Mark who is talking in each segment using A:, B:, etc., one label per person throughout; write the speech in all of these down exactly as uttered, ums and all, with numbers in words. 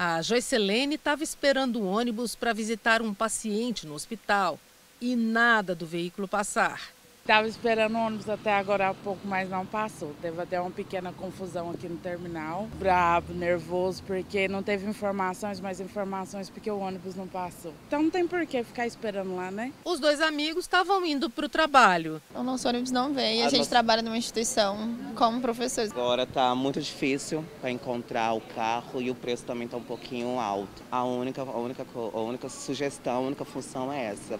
A: A Joycelene estava esperando o ônibus para visitar um paciente no hospital e nada do veículo passar.
B: Estava esperando o ônibus até agora há pouco, mas não passou. Teve até uma pequena confusão aqui no terminal. Bravo, nervoso, porque não teve informações, mais informações porque o ônibus não passou. Então não tem por que ficar esperando lá, né?
A: Os dois amigos estavam indo para o trabalho.
C: O nosso ônibus não veio, a,
D: A
C: gente
D: nossa...
C: trabalha numa instituição como professores.
D: Agora está muito difícil para encontrar o carro e o preço também está um pouquinho alto. A única, a, única, a única sugestão, a única função é essa,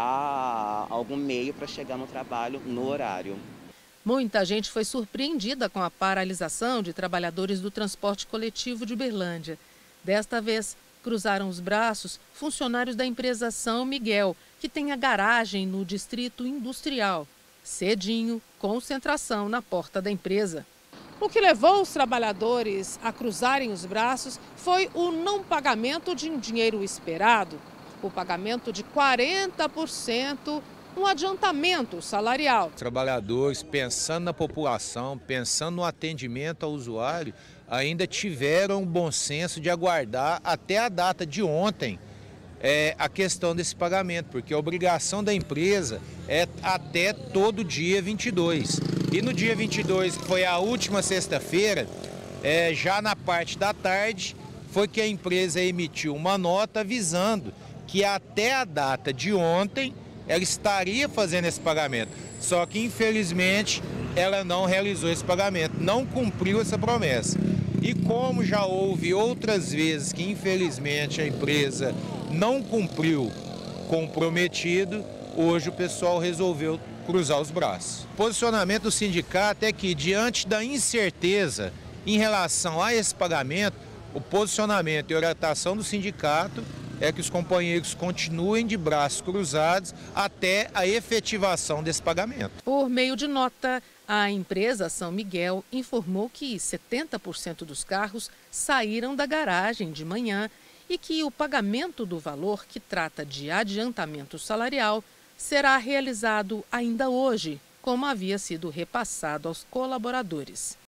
D: pegar algum meio para chegar no trabalho no horário.
A: Muita gente foi surpreendida com a paralisação de trabalhadores do transporte coletivo de Uberlândia. Desta vez, cruzaram os braços funcionários da empresa São Miguel, que tem a garagem no distrito industrial. Cedinho, concentração na porta da empresa. O que levou os trabalhadores a cruzarem os braços foi o não pagamento de um dinheiro esperado, o pagamento de quarenta por cento um adiantamento salarial.
E: Trabalhadores, pensando na população, pensando no atendimento ao usuário, ainda tiveram o bom senso de aguardar até a data de ontem é, a questão desse pagamento, porque a obrigação da empresa é até todo dia vinte e dois. E no dia vinte e dois, que foi a última sexta-feira, é, já na parte da tarde, foi que a empresa emitiu uma nota avisando que até a data de ontem ela estaria fazendo esse pagamento, só que infelizmente ela não realizou esse pagamento, não cumpriu essa promessa. E como já houve outras vezes que infelizmente a empresa não cumpriu com o prometido, hoje o pessoal resolveu cruzar os braços. O posicionamento do sindicato é que, diante da incerteza em relação a esse pagamento, o posicionamento e orientação do sindicato é que os companheiros continuem de braços cruzados até a efetivação desse pagamento.
A: Por meio de nota, a empresa São Miguel informou que setenta por cento dos carros saíram da garagem de manhã e que o pagamento do valor que trata de adiantamento salarial será realizado ainda hoje, como havia sido repassado aos colaboradores.